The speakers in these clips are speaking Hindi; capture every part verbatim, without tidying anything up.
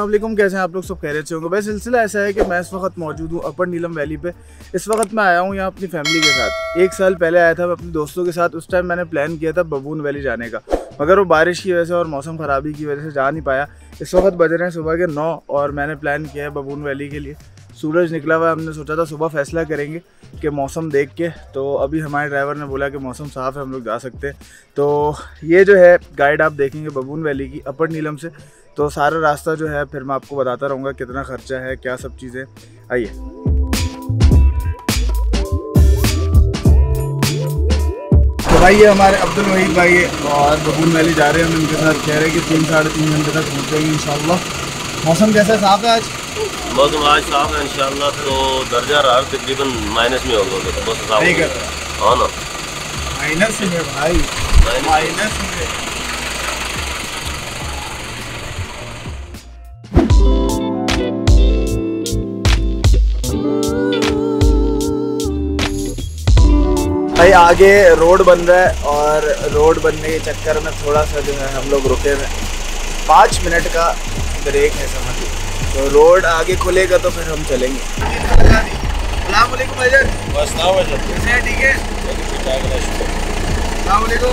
वालेकुम, कैसे हैं आप लोग? सब कह रहे होंगे। वैसे सिलसिला ऐसा है कि मैं इस वक्त मौजूद हूँ अपर नीलम वैली पे। इस वक्त मैं आया हूँ यहाँ अपनी फैमिली के साथ। एक साल पहले आया था मैं अपने दोस्तों के साथ। उस टाइम मैंने प्लान किया था बबून वैली जाने का, मगर वो बारिश की वजह से और मौसम ख़राबी की वजह से जा नहीं पाया। इस वक्त बज रहे हैं सुबह के नौ और मैंने प्लान किया है बबून वैली के लिए। सूरज निकला हुआ है, हमने सोचा था सुबह फैसला करेंगे कि मौसम देख के। तो अभी हमारे ड्राइवर ने बोला कि मौसम साफ़ है, हम लोग जा सकते हैं। तो ये जो है गाइड आप देखेंगे बबून वैली की अपर नीलम से। तो सारा रास्ता जो है फिर मैं आपको बताता रहूँगा कितना खर्चा है, क्या सब चीज़ें। आइए। तो भाई ये हमारे अब्दुल वहीद भाई है और बबून वैली जा रहे हैं हम। इनके साथ कह रहे हैं कि तीन साढ़े तीन घंटे तक पहुँचेंगे इंशाल्लाह। मौसम कैसा है? साफ़ है आज? मौसम आज साफ है इंशाल्लाह। तो दर्जा रहा तकरीबन माइनस में होगा तो बहुत साफ नहीं कर रहा। हाँ ना, माइनस में भाई, माइनस में। भाई आगे रोड बन रहा है और रोड बनने के चक्कर में थोड़ा सा जो है हम लोग रुके हुए। पाँच मिनट का ब्रेक है समझ। तो रोड आगे खुलेगा तो फिर हम चलेंगे। अस्सलाम वालेकुम भाईजान। कैसे हैं? ठीक है, अस्सलाम वालेकुम।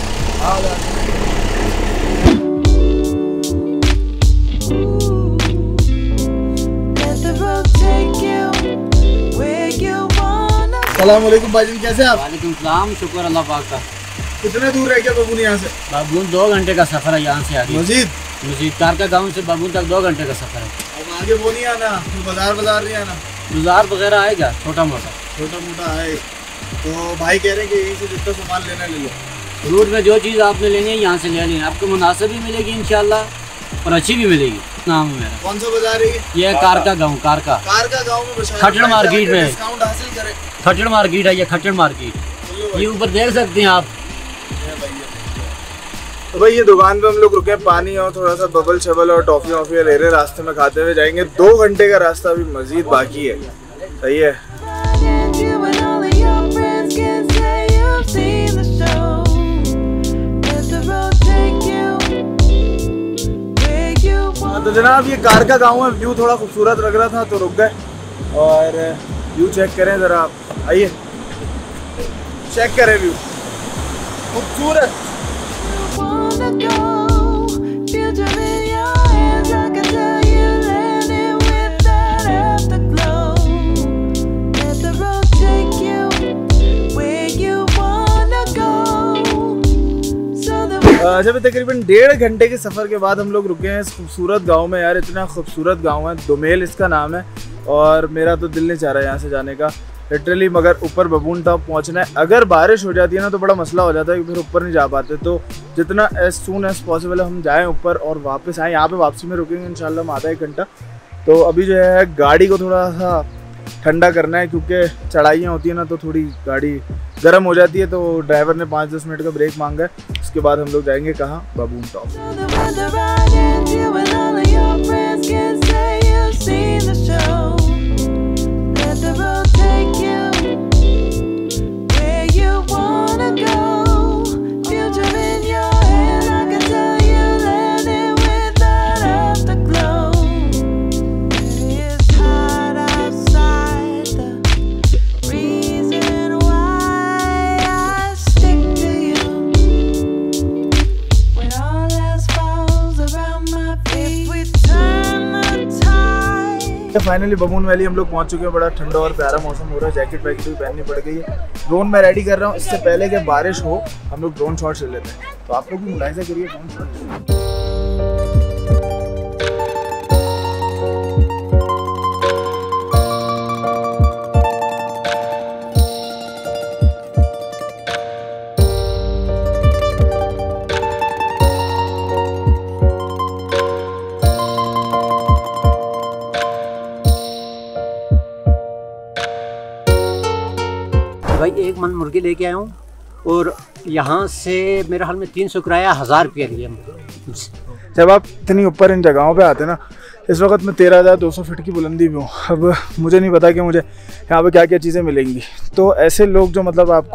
अस्सलाम वालेकुम भाईजान, कैसे हैं आप? वालेकुम सलाम, शुक्र अल्लाह पाक का। कितना दूर है क्या बबून यहाँ से? बबून दो घंटे का सफर है यहाँ से आगे। मजीद मजीद कारका गांव से बबून तक दो घंटे का सफर है। अब आगे वो नहीं आना, बाजार बाजार नहीं आना? बाजार वगैरह आएगा छोटा मोटा छोटा मोटा है। तो भाई कह रहे हैं कि यहीं से जितना सामान लेना ले लो। रूट में जो चीज़ आपने लेनी है यहाँ से ले लें, आपको मुनासिब भी मिलेगी इंशाल्लाह और अच्छी भी मिलेगी। नाम है मेरा। कौन सा बाजार है ये? कारका गाँव। कारका कारका गाँव में खट्टड़ मार्केट में डिस्काउंट हासिल करें। खट्टड़ मार्केट है ये, खट्टड़ मार्केट। ये ऊपर देख सकते हैं आप। तो भाई ये दुकान पे हम लोग रुके, पानी और थोड़ा सा बबल शबल और टॉफी वॉफी ले रहे, रास्ते में खाते हुए जाएंगे। दो घंटे का रास्ता अभी मजीद बाकी है। सही है। तो जनाब ये कारका गांव है। व्यू थोड़ा खूबसूरत लग रहा था तो रुक गए और व्यू चेक करें ज़रा आप। आइए चेक करें व्यू, खूबसूरत। जब तकरीबन डेढ़ घंटे के सफ़र के बाद हम लोग रुके हैं इस खूबसूरत गांव में। यार इतना खूबसूरत गांव है, दुमेल इसका नाम है। और मेरा तो दिल नहीं चाह रहा है यहाँ से जाने का लिटरली, मगर ऊपर बबून टॉप पहुँचना है। अगर बारिश हो जाती है ना तो बड़ा मसला हो जाता है कि फिर ऊपर नहीं जा पाते। तो जितना एज सून एज पॉसिबल हम जाएँ ऊपर और वापस आएँ। यहाँ पे वापसी में रुकेंगे इंशाल्लाह आधा एक घंटा। तो अभी जो है गाड़ी को थोड़ा सा ठंडा करना है क्योंकि चढ़ाइयाँ होती है ना तो थोड़ी गाड़ी गर्म हो जाती है। तो ड्राइवर ने पाँच दस मिनट का ब्रेक मांगा है। उसके बाद हम लोग जाएंगे कहाँ? Baboon top. Finally baboon valley हम लोग पहुंच चुके हैं। बड़ा ठंडा और प्यारा मौसम हो रहा है। जैकेट वैकेट भी पहननी पड़ गई है। ड्रोन मैं रेडी कर रहा हूँ। इससे पहले कि बारिश हो हम लोग ड्रोन शॉट्स ले लेते हैं। तो आप लोग भी मुलाहिजा करिए ड्रोन शॉट। भाई एक मन मुर्गी लेके आया हूँ और यहाँ से मेरे हाल में तीन सौ किराया हज़ार रुपया लिया। जब आप इतनी ऊपर इन जगहों पे आते ना, इस वक्त मैं तेरह हज़ार दो सौ फीट की बुलंदी में हूँ। अब मुझे नहीं पता कि मुझे यहाँ पे क्या क्या चीज़ें मिलेंगी। तो ऐसे लोग जो मतलब आपको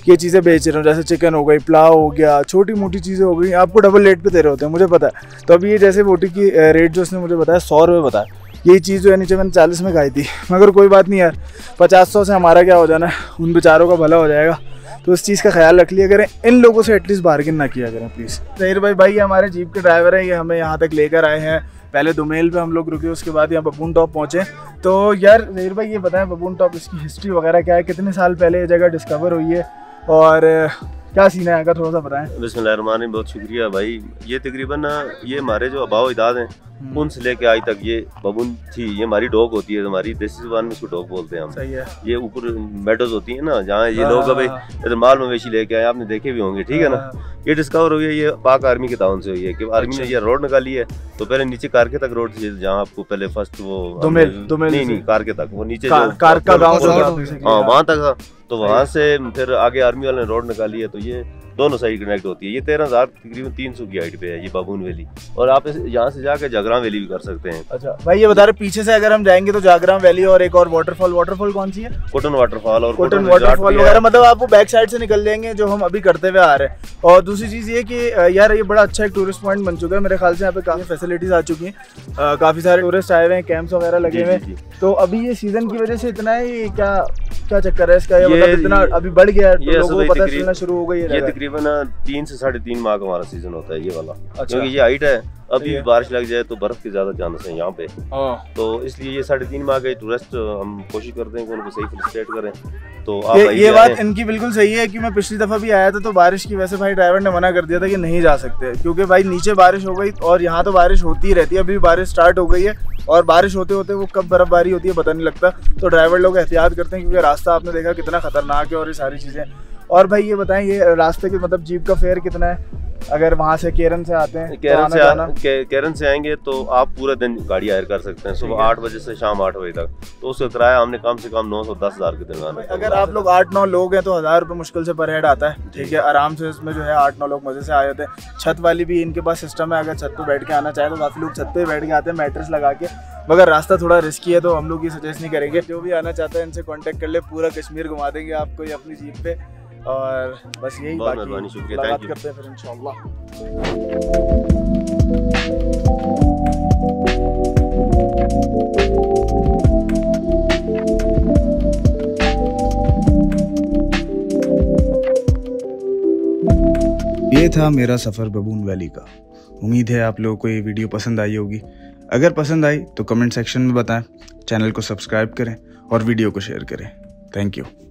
ये चीज़ें बेच रहे हो, जैसे चिकन हो गई, पुलाव हो गया, छोटी मोटी चीज़ें हो गई, आपको डबल रेट पे दे रहे होते हैं, मुझे पता है। तो अभी ये जैसे बोटी की रेट जो उसने मुझे बताया सौ रुपये बताया, यही चीज़ जो है नीचे मैंने चालीस में खाई थी, मगर कोई बात नहीं यार, पचास सौ से हमारा क्या हो जाना है, उन बेचारों का भला हो जाएगा। तो इस चीज़ का ख्याल रख लिया करें, इन लोगों से एटलीस्ट बार्गिन ना किया करें प्लीज़। तहीर भाई भाई ये हमारे जीप के ड्राइवर हैं, ये हमें यहाँ तक लेकर आए हैं। पहले दुमेल पे हम लोग रुके, उसके बाद यहाँ बबून टॉप पहुँचे। तो यार ज़हीर भाई ये बताएं बबून टॉप, इसकी हिस्ट्री वगैरह क्या है, कितने साल पहले ये जगह डिस्कवर हुई है और क्या सीन है यहाँ का, थोड़ा सा बताएं। बिस्मिल्लाहिर्रहमानिर्रहीम, बहुत शुक्रिया भाई। ये तकरीबन ये हमारे जो आबाओ अजदाद हैं उनसे लेके आज तक ये बबून थी। ये हमारी डॉग होती है, हमारी देसी ज़ुबान में इसको डॉग बोलते हैं हम। सही है। ये ऊपर मेडोज होती है ना, जहाँ ये लोग अभी इधर माल मवेशी लेके आए, आपने देखे भी होंगे, ठीक है ना। ये डिस्कवर हुई है, ये पाक आर्मी के ताउन से हुई है कि आर्मी ने ये रोड निकाली है। तो पहले नीचे कारके तक रोड थी, जहाँ आपको पहले फर्स्ट वो दुमेल, दुमेल नहीं नहीं कारके तक, वो नीचे कार, जो कार का गाँव, हाँ वहाँ तक था। तो वहाँ से फिर आगे आर्मी वाले ने रोड निकाली है, तो ये दोनों साइड कनेक्ट होती है। ये तेरह हजार तकरीबन तीन सौ की हाइट पे है ये बाबून वैली, और आप यहाँ से जाकर जागराम वैली भी कर सकते हैं। अच्छा भाई ये बता रहे पीछे से अगर हम जाएंगे तो जागराम वैली और एक और वाटरफॉल, वाटरफॉल कौन सी है? कोटन वाटरफॉल और कोटन वाटरफॉल वगैरह, मतलब आप वो बैक साइड से निकल जाएंगे जो हम अभी करते हुए आ रहे हैं। और दूसरी चीज़ ये कि यार ये बड़ा अच्छा एक टूरिस्ट पॉइंट बन चुका है मेरे ख्याल से, यहाँ पे काफ़ी फैसिलिटीज़ आ चुकी हैं, काफ़ी सारे टूरिस्ट आए हुए हैं, कैंप्स वगैरह लगे हुए हैं। तो अभी ये सीज़न की वजह से इतना है, क्या क्या चक्कर है इसका, ये मतलब इतना अभी बढ़ गया है, तो लोगों को पता चलना शुरू हो गई है। ये तकरीबन तीन से साढ़े तीन माह का हमारा सीजन होता है ये वाला, क्योंकि ये हाइट है, अभी बारिश लग जाए तो बर्फ के ज्यादा चांस है यहाँ पे। तो इसलिए ये साढ़े तीन माह के टूरिस्ट हम कोशिश करते हैं कि उनको सही फैसिलिटेट करें। तो आप ये, ये बात इनकी बिल्कुल सही है कि मैं पिछली दफा भी आया था तो बारिश की वजह से भाई ड्राइवर ने मना कर दिया था कि नहीं जा सकते, क्योंकि भाई नीचे बारिश हो गई और यहाँ तो बारिश होती ही रहती है। अभी बारिश स्टार्ट हो गई है और बारिश होते होते वो कब बर्फबारी होती है पता नहीं लगता। तो ड्राइवर लोग एहतियात करते हैं, क्योंकि रास्ता आपने देखा कितना खतरनाक है और ये सारी चीज़ें। और भाई ये बताएं, ये रास्ते के मतलब जीप का फेयर कितना है अगर वहाँ से केरन से आते हैं? केरन से आ, के, केरन से आएंगे तो आप पूरा दिन गाड़ी हायर कर सकते हैं, सुबह आठ बजे से शाम आठ बजे तक। तो उसका किराया हमने कम से कम नौ सौ दस हज़ार के दरमियान। अगर आप लोग आठ नौ लोग हैं तो हज़ार रुपये मुश्किल से पर हेड आता है, ठीक है। आराम से इसमें जो है आठ नौ लोग मज़े से आ जाते हैं। छत वाली भी इनके पास सिस्टम है, अगर छत पर बैठ के आना चाहे तो काफ़ी लोग छत पर बैठ के आते हैं मैट्रेस लगा के। मगर रास्ता थोड़ा रिस्की है तो हम लोग ये सजेस्ट नहीं करेंगे। जो भी आना चाहता है इनसे कांटेक्ट कर ले, पूरा कश्मीर घुमा देंगे आपको ये अपनी जीप पे। और बस यही, बाकी शुक्रिया, बात करते हैं फिर इंशाल्लाह। ये था मेरा सफ़र बबून वैली का। उम्मीद है आप लोगों को ये वीडियो पसंद आई होगी। अगर पसंद आई तो कमेंट सेक्शन में बताएं, चैनल को सब्सक्राइब करें और वीडियो को शेयर करें। Thank you.